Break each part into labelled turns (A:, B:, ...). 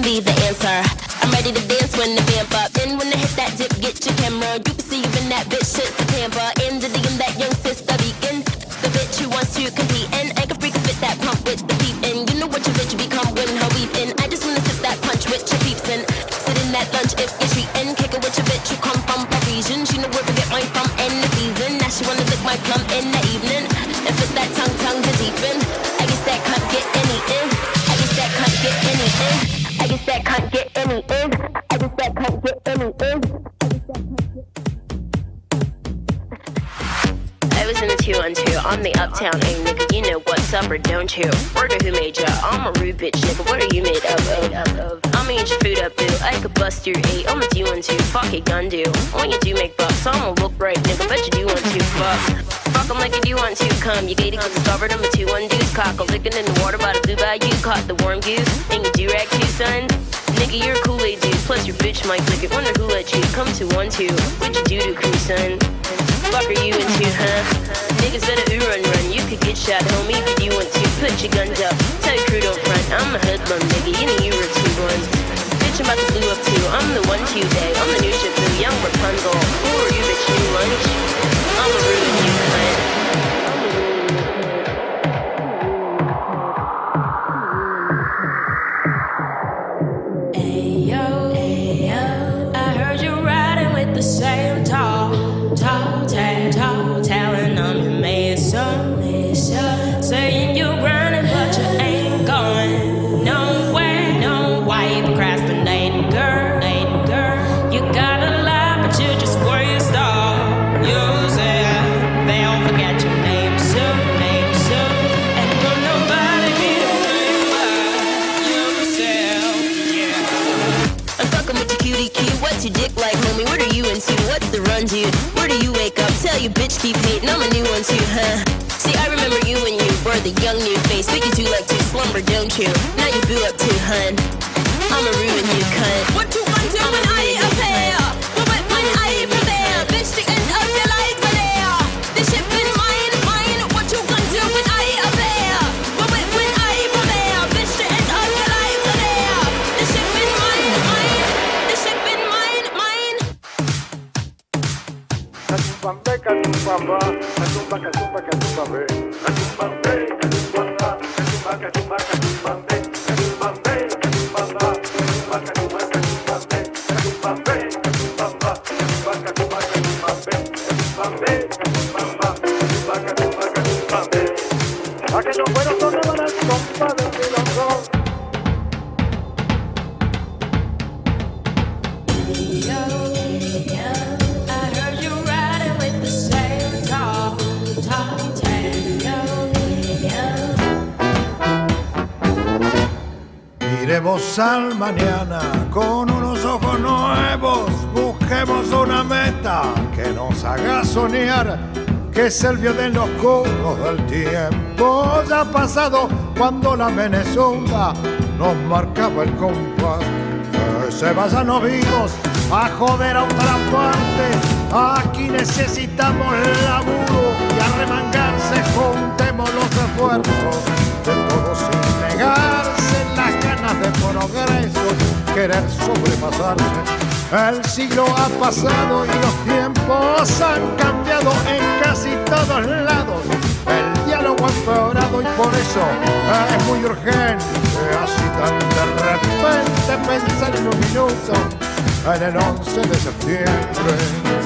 A: be the answer. I'm ready to dance when the vamp up. Then when I hit that dip, get your camera. You perceiving that bitch shit's the pamper. In the DM, that young sister vegan. The bitch who wants to compete and I can freak fit that pump with the peep in. You know what your bitch become when her weep in. I just wanna sip that punch with your peeps in. Sit in that lunch if you're treating. Kick it with your bitch who come from Parisian. She know where to get mine from in the season. Now she wanna lick my plum in the evening. And fit that tongue to deepen. I guess that can't get any in. I guess that can't get any in. I guess that can't get any in. I guess that can't get any in. I was in a 2-on-2 on the uptown, hey nigga, you know what's up or don't you? Word who made ya? I'm a rude bitch, nigga, what are you made of? I'ma eat your food up, boo, I could bust your 8, I'ma do 1-2, fuck it, gun do. When you do make bucks, I'ma look right, nigga, bet you do 1-2, fuck 'em like you do 1-2, come, you gated cause discovered I'm a 2-1 deuce, cock, a lickin' in the water by the blue bayou, caught the warm goose, and you do-rag too, son? Nigga, you're a Kool-Aid dude, plus your bitch might lick it, wonder who let you come to 1-2, what you do to crew, son? Fuck are you into, huh? Niggas better run. You could get shot, homie, if you want to. Put your guns up, tell your crew don't front. I'm a hoodlum, nigga, you know you were 2-1. Bitch, I'm about to blue up too. I'm the 1-2 day. I'm the new ship, blue, young Rapunzel. Who are you, bitch, new lunch? I'ma ruin you, cunt.
B: Ayo, I heard you riding with the same tall talent on your mason. Saying you're grinding, but you ain't going nowhere. No, why you procrastinating, girl? You got a lot, but you just waste all yourself. They'll forget your name soon. And will nobody be yourself, yeah.
A: I'm fucking with your cutie cute. What's your dick like, homie? What are you into? What's the run, dude? Where do you wake up? Tell your bitch keep hating. I'm a new one too, huh? See, I remember you when you were the young new face, but you do like to slumber, don't you? Now you boo up too, hun. I'ma ruin you, cunt.
C: What you want to when I appear? When I prepare, bitch, the end of your life are there. The ship in mine. What you want to when I appear? When I prepare, bitch, the end of your life are there. The ship in mine. The ship in mine.
D: Cachumbambe, cachumbamba, cachumba, cachumba, cachumbambe, cachumbambe, cachumbamba, cachumba, cachumba, cachumbambe, cachumbambe, cachumbamba, cachumba, cachumba, cachumbambe, cachumbambe, cachumbamba, cachumba, cachumba, cachumbambe, cachumbambe, cachumbamba, cachumba, cachumba, cachumbambe. Aquellos buenos sonaban al compa del milongón.
E: Miremos al mañana con unos ojos nuevos, busquemos una meta que nos haga soñar, que es el violín los curros del tiempo ya pasado, cuando la Venezuela nos marcaba el compás. Que se vayan los vivos a joder a otra parte, aquí necesitamos laburo y a remangarse, juntemos los esfuerzos de todos sin negarse las ganas de progreso, querer sobrepasarse. El siglo ha pasado y los tiempos han cambiado en casi todos lados. El diálogo ha empeorado y por eso es muy urgente, así tan de repente, pensar en un minuto en el 11 de septiembre.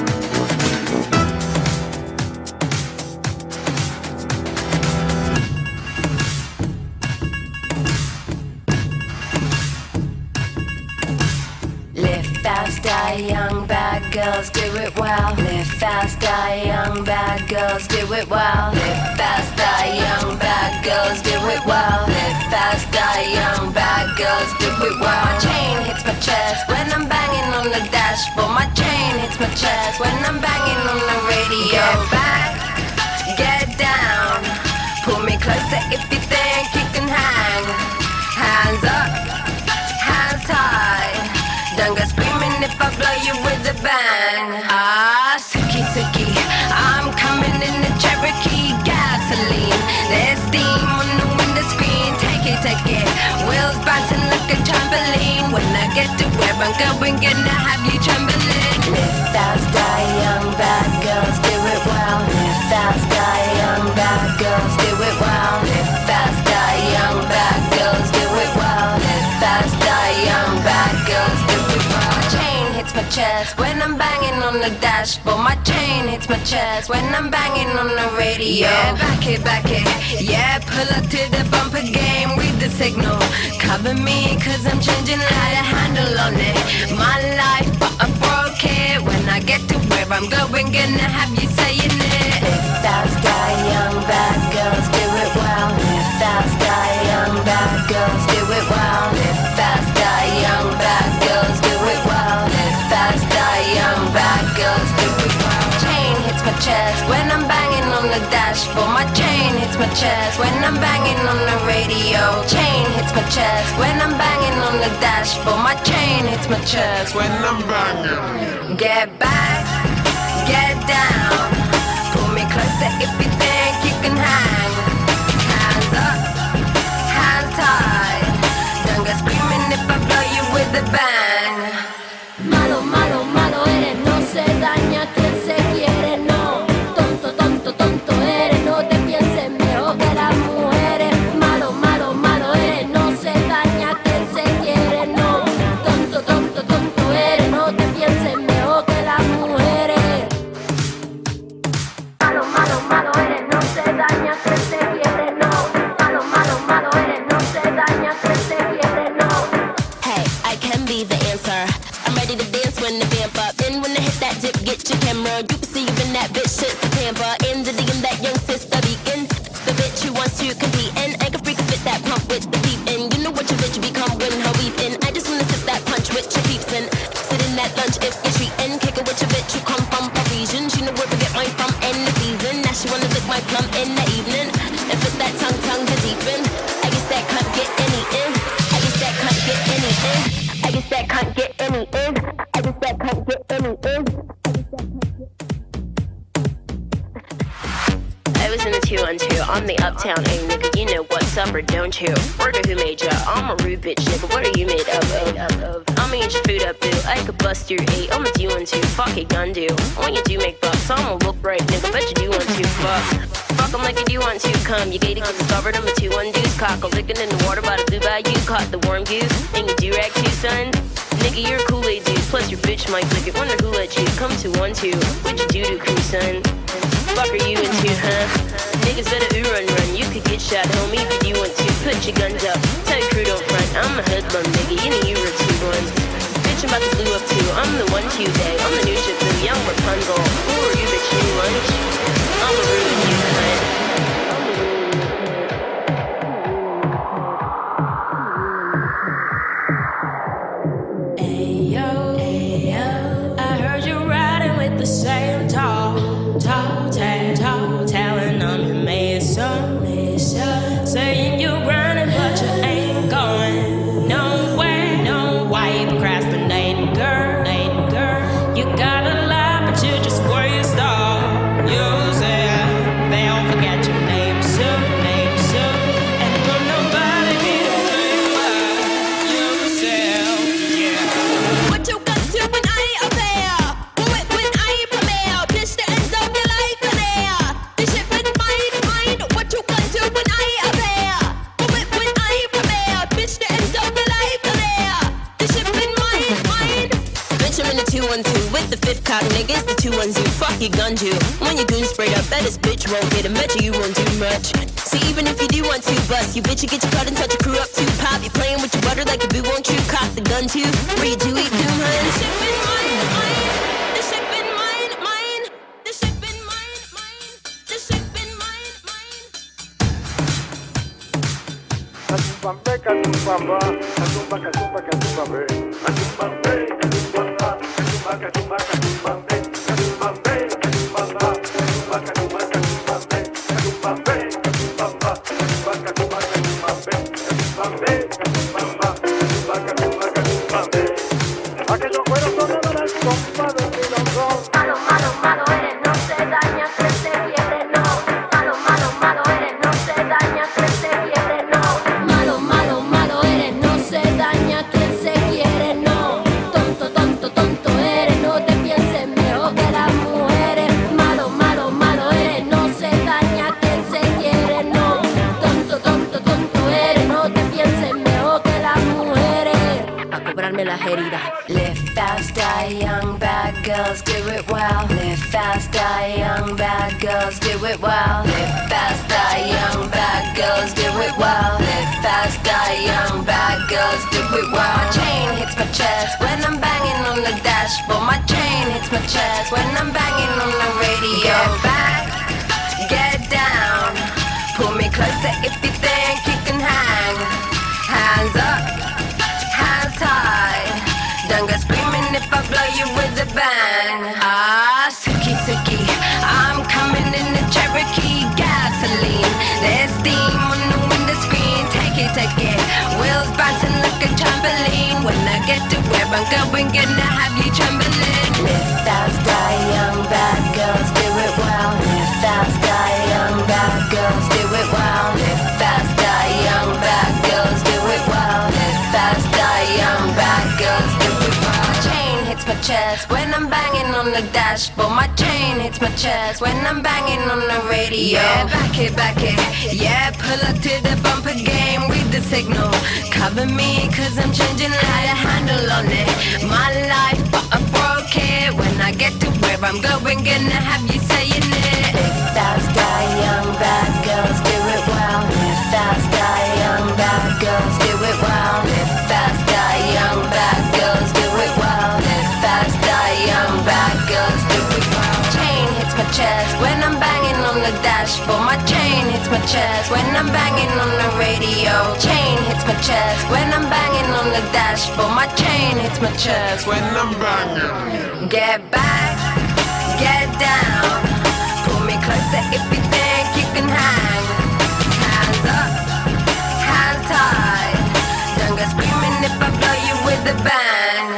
B: Die young bad girls, do it well. Live fast, die young bad girls, do it well. Live fast, die young bad girls, do it well. Live fast, die young bad girls, do it well. My chain hits my chest when I'm banging on the dashboard. My chain hits my chest when I'm banging on the radio. Get back, get down. Pull me closer if you think you can hang. Hands up, hands high. Don't go screaming if I blow you with a bang. Ah, Suki Suki, I'm coming in the Cherokee gasoline. There's steam on the window screen. Take it, take it. Wheels bouncing like a trampoline. going, gonna have you trembling. Live fast, die young, bad girls do it well. Live fast, die young, bad girls do it well. Live fast, die young, bad girls do it well. Live fast, die young, bad girls do it well. My chain hits my chest when I'm banging on the dashboard. My chain hits my chest when I'm banging on the radio. Yeah, back it, yeah, pull up to the bumper game, read the signal. Cover me, cause I'm changing how to handle on it. My life, but I broke it. When I get to where I'm going, gonna have you saying it. Live fast, die young, bad girls do it well. Live fast, die young, bad girls do it well. Live fast, die young, bad girls do it well. Live fast, die young, bad girls do it well. Chain hits my chest when I'm banging on the dashboard. My chain hits my chest when I'm banging on the radio. Chain hits my chest when I'm banging on the dashboard. My chain hits my chest when I'm banging. Get back, get down. Pull me closer if you think you can hang. Hands up, hands tied. Don't go screaming if I blow you with a bang.
F: Malo, malo, malo eres, no se daña quien se quiere, no. Tonto, tonto, tonto eres, no te pienses mejor que las mujeres. Malo, malo, malo eres, no se daña quien se quiere, no. Tonto, tonto, tonto eres, no te pienses mejor que las mujeres. Malo, malo, malo eres, no se daña quien se quiere, no. Malo, malo, malo eres, no se daña quien se quiere, no.
A: Hey, I can be the answer. I'm ready to dance when the vamp up. And when I hit that dip, get your camera. You can see even that bitch shit's the pamper. In the DM, that young sister beacon. The bitch who wants to compete and I can freak fit that pump with the peep in. You know what your bitch become when her weave in. I just wanna sip that punch with your peeps in. Sit in that lunch if you're treating. Kick it with your bitch who come from Parisian. She know where to get mine from in the season. Now she wanna lick my plum in the evening. And fit that tongue to deepen. I guess that can't get any in. I guess that can't get any in. I guess that can't get any in. I guess that can't get any in. I was in the 212 on the uptown, hey nigga, you know what's up or don't you? Word who made ya? I'm a rude bitch, nigga, what are you made up of? I'ma eat your food up, boo, I could bust your eight, I'ma do one too, fuck it, gun do. When you do make bucks, I'ma look right, nigga, bet you do want to, fuck 'em like you do want to, come, you gated 'cause discovered I'm a 2-1 deuce, cock a lickin' in the water by the blue bayou, caught the warm goose, and you do rag too, son. Nigga, you're a Kool-Aid dude, plus your bitch might lick it, wonder who let you come to 1-2, what'd you do to crew, son? Fuck are you into, huh? Niggas better ooh run, you could get shot, homie, if you want to. Put your guns up, tell your crew don't front. I'm a hoodlum, nigga, you know you were 2-1. Bitch, I'm about to blue up too, I'm the 1-2 day. I'm the new shit, the young Rapunzel. Who are you, bitch, any lunch? I'ma ruin you, cunt.
C: Ayo, I heard you riding with the same tall talent on your mason. Saying you grinding, but you ain't going nowhere. No, why you procrastinating, girl? You got a lot, but you just waste all yourself. They'll forget your name soon. And will nobody be about yourself, yeah. What you got to when I appear? When I premiere, pitch the end of your life in air. This shit been mine. What you got to when I appear? When I premiere, pitch the end of your life in air. This shit been mine.
A: Bitch, I'm in the 212 with the 5th cock, nigga, it's the 210. Fuck your gun you. When your goon sprayed up, that this bitch won't get a bet you won't do much. See, even if you do want to bust, you bitch, you get your cut and touch your crew up too. Pop, you playing with your butter like a boo, won't you? Cock the gun too. Where you do eat doom, hun?
C: This shit been mine. This shit been mine. This shit been mine. This shit been mine.
D: Catumbambe, catumbamba, catumba, catumba, catumbabe. Catumbambe, catumbamba, catumba, catumbambe. Catumbambe, catumbamba, catumba, catumbambe. Catumbambe, catumbamba, catumba, catumbambe. Catumbambe, catumbamba, catumba, catumbambe. Aquellos cueros son de la compa de milongón.
F: Malo, malo, malo eres, no se daña quien se quiere, no. Malo, malo, malo eres, no se daña quien se quiere, no. Malo, malo, malo eres, no se daña quien se quiere, no. curarme las heridas.
B: Live fast, die young, bad girls do it well. Live fast, die young, bad girls do it well. Live fast, die young, bad girls do it well. Live fast, die young, bad girls do it well. My chain hits my chest when I'm banging on the dashboard. My chain hits my chest when I'm banging on the radio. Get back, get down. Pull me closer if you think you can hang. Hands up, hands high. Don't go screaming if I blow you with a bang. Ah, Suki Suki, I'm coming in the Cherokee gasoline. There's steam on the window screen. Take it. Wheels bouncing like a trampoline. When I get to where I'm going, gonna have you trembling. Live fast, die young, bad girls do it well. Live fast, die young, bad girls do it well. Live fast, die young, bad girls do it well. Live fast, die young, bad girls do it well. My chain hits my chest when I'm banging on the dashboard. My chain hits my chest when I'm banging on the radio. Yeah, back it. Yeah, pull up to the bumper game with the signal. Cover me cause I'm changing how to handle on it. My life, but I broke it. When I get to where I'm going, gonna have you saying it. Live fast, die young, bad girls do it well. Live fast, die young, bad girls do it well. Live fast, die young, bad girls do it well. Live fast, die young, bad girls do it well. Chain hits my chest when I'm banging on the dashboard. My chain hits my chest when I'm banging on the radio. Chain hits my chest when I'm banging on the dashboard. My chain hits my chest when I'm banging. Get back, get down. Pull me closer if you think you can hang. Hands up, hands high. Don't go screaming if I blow you with a bang.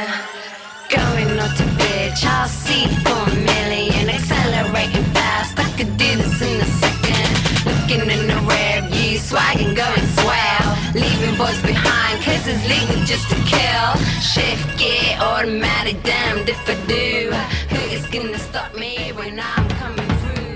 B: Going naughty bitch, I'll see for a million. Accelerating fast, I could do this in a second. Looking in the rear view, swagging, going swell. Leaving boys behind, cause it's legal just to kill. Shift gear, automatic, damned if I do. Who is gonna stop me when I'm coming through?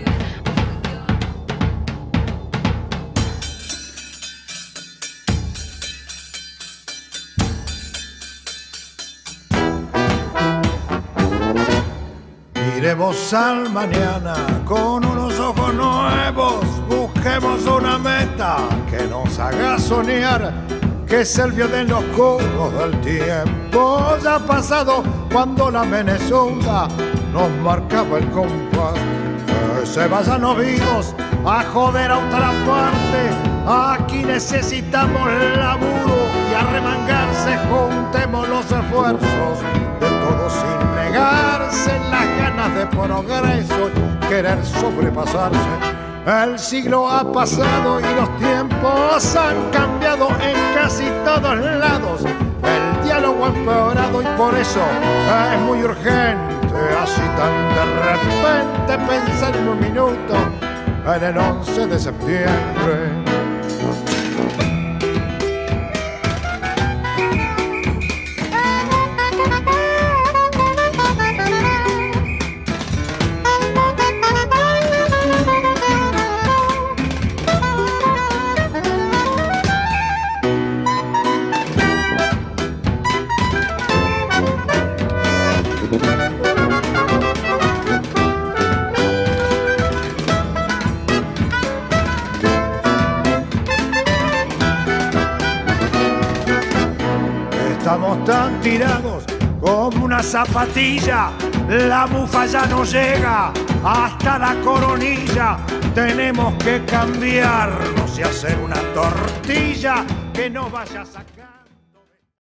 E: Miremos al mañana con unos ojos nuevos, busquemos una meta que nos haga soñar, que es el violín en los curvos del tiempo. Ya ha pasado cuando la Venezuela nos marcaba el compás. Que se vayan oídos a joder a otra parte. Aquí necesitamos laburo y arremangarse, juntemos los esfuerzos de todos sin negarse las ganas de progreso y querer sobrepasarse. El siglo ha pasado y los tiempos han cambiado en casi todos lados. El diálogo ha empeorado y por eso es muy urgente, así tan de repente, pensar en un minuto en el 11 de septiembre. Estamos tan tirados como una zapatilla, la bufa ya no llega hasta la coronilla. Tenemos que cambiarnos y hacer una tortilla que no vaya a sacar.